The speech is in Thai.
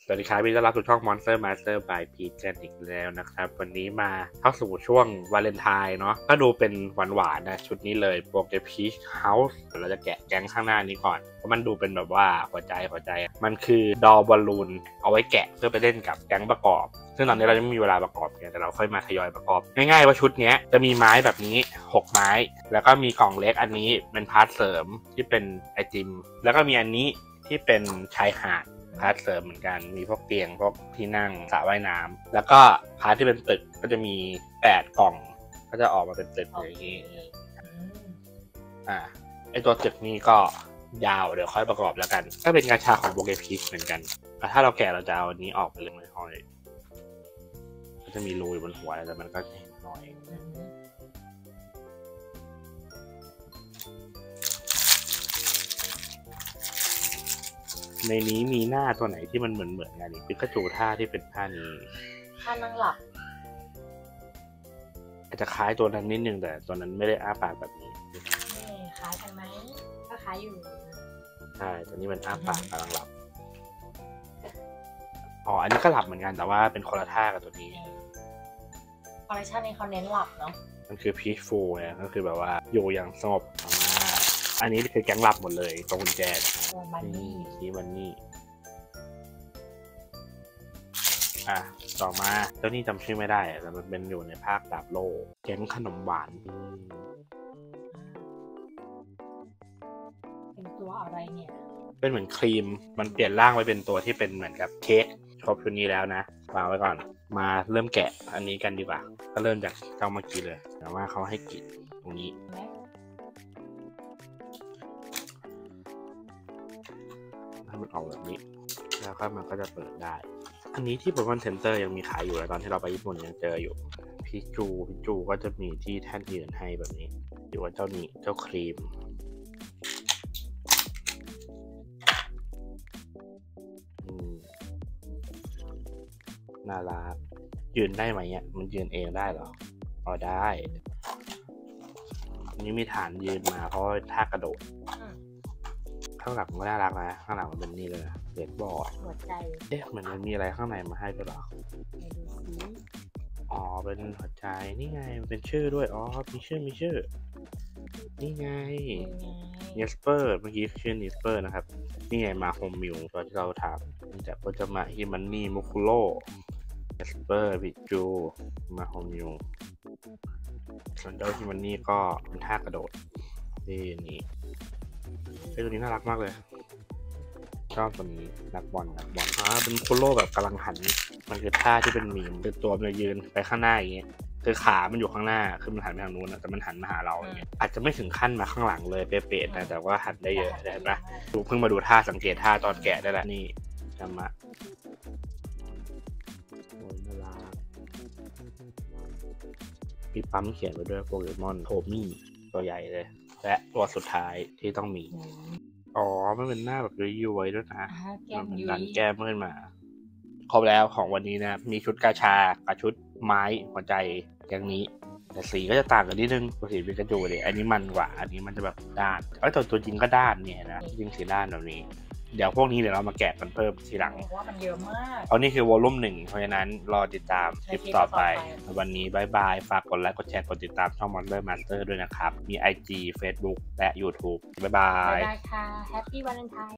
สวัสดีครับพี่ต้อนรับสู่ช่อง Monster Master by Peach กันอีกแล้วนะครับวันนี้มาเข้าสู่ช่วงวาเลนไทน์เนาะก็ดูเป็นหวานๆนะชุดนี้เลยโปเกมอน Peach House เราจะแกะแก๊งข้างหน้านี้ก่อนเพราะมันดูเป็นแบบว่าหัวใจมันคือดอลบอลลูนเอาไว้แกะเพื่อไปเล่นกับแก๊งประกอบซึ่งตอนนี้เรายังไม่มีเวลาประกอบกันแต่เราค่อยมาทยอยประกอบง่ายๆว่าชุดนี้จะมีไม้แบบนี้6ไม้แล้วก็มีกล่องเล็กอันนี้เป็นพาร์ทเสริมที่เป็นไอติมแล้วก็มีอันนี้ที่เป็นชายหาดพาร์ทเสริมเหมือนกันมีพวกเตียงพวกที่นั่งสระว่ายน้ำแล้วก็พาร์ทที่เป็นตึกก็จะมี8กล่องก็จะออกมาเป็นตึกอย่างนี้ไอตัวตึกนี้ก็ยาวเดี๋ยวค่อยประกอบแล้วกันก็เป็นกาชาของโปเกพีชเหมือนกันแต่ถ้าเราแกะเราจะเอาอันนี้ออกไปเลยไม่ห้อยก็จะมีรูอยู่บนหัวแต่มันก็เห็นน้อยในนี้มีหน้าตัวไหนที่มันเหมือนกันนี่ปิกาจูท่าที่เป็นท่านี้ท่านั่งหลับอาจจะคล้ายตัวนั้นนิดนึงแต่ตัวนั้นไม่ได้อ้าปากแบบนี้คล้ายกันไหมก็คล้ายอยู่ใช่ตัวนี้มันอ้าปากกำลังหลับอ๋ออันนี้ก็หลับเหมือนกันแต่ว่าเป็นคนละท่ากับตัวนี้คอลเลคชันนี้เขาเน้นหลับเนาะมันคือพีชฟูลเนี่ยก็คือแบบว่าอยู่อย่างสงบอันนี้คือแก๊งหลับหมดเลยตรงกุญแจนี่คีมันนี่ต่อมาเจ้านี่จำชื่อไม่ได้แต่มันเป็นอยู่ในภาคดาบโลแก๊งขนมหวานเป็นตัวอะไรเนี่ยเป็นเหมือนครีมมันเปลี่ยนร่างไปเป็นตัวที่เป็นเหมือนกับเค้กครบชุดนี้แล้วนะวางไว้ก่อนมาเริ่มแกะอันนี้กันดีกว่าก็เริ่มจากเจ้าเมื่อกี้เลยแต่ว่าเขาให้กรีดตรงนี้ถ้ามันออกแบบนี้แล้วก็มันก็จะเปิดได้อันนี้ที่โปเกมอนเซ็นเตอร์ยังมีขายอยู่ตอนที่เราไปญี่ปุ่นยังเจออยู่พิจูก็จะมีที่แท่นยืนให้แบบนี้อยู่ว่าเจ้านี้เจ้าครีมน่ารักยืนได้ไหมเนี่ยมันยืนเองได้เหรออ๋อได้อันนี้มีฐานยืนมาเพราะท่ากระโดดข้างหลังก็น่ารักนะข้างหลังมันเป็นนี่เลยเด็กบอร์ดหัวใจมันมีอะไรข้างในมาให้ด้วยหรออ๋อเป็นหัวใจนี่ไงมันเป็นชื่อด้วยอ๋อมีชื่อนี่ไงเนสเปอร์เมื่อกี้ชื่อเนสเปอร์นะครับนี่ไงมาโฮมิวตอนที่เราถามนี่จากโปจามะฮิมันนี่มุคุโร่เนสเปอร์บิจูมาโฮมิวส่วนเจ้าฮิมันนี่ก็เป็นท่ากระโดดนี่ตัวนี้น่ารักมากเลยชอบตัวนี้นักบอลเป็นโคโล่แบบกำลังหันมันคือท่าที่เป็นมีมคือตัวมันยืนไปข้างหน้าอย่างเงี้ยคือขามันอยู่ข้างหน้าคือมันหันไปทางนู้นแต่มันหันมาหาเราอย่างเงี้ยอาจจะไม่ถึงขั้นมาข้างหลังเลยเป๊ะๆนะแต่ว่าหันได้เยอะเห็นปะเพิ่งมาดูท่าสังเกตท่าตอนแกะได้แหละนี่จำมะโอ้ยน่ารักมีปั๊มเขียนไว้ด้วยโปเกมอนโทมี่ตัวใหญ่เลยและตัวสุดท้ายที่ต้องมีอ๋อมันเป็นหน้าแบบย้วยๆด้วยนะมันดันแก้มขึ้นมาครบแล้วของวันนี้นะมีชุดกาชากับชุดไม้หัวใจอย่างนี้แต่สีก็จะต่างกันนิดนึงตัวสีปิกาจูเลยอันนี้มันกว่าอันนี้มันจะแบบด้านตัวจริงก็ด้านเนี่ยนะจริงสีด้านแบบนี้เดี๋ยวพวกนี้เดี๋ยวเรามาแกะกันเพิ่มทีหลังเพราะว่ามันเยอะมากเพราะนี่คือวอลลุ่ม1เพราะฉะนั้นรอติดตามคลิปต่อไปวันนี้บายบายฝากกดไลค์กดแชร์กดติดตามช่อง Monster Master ด้วยนะครับมี IG Facebook และ YouTube บายบายค่ะ Happy Valentine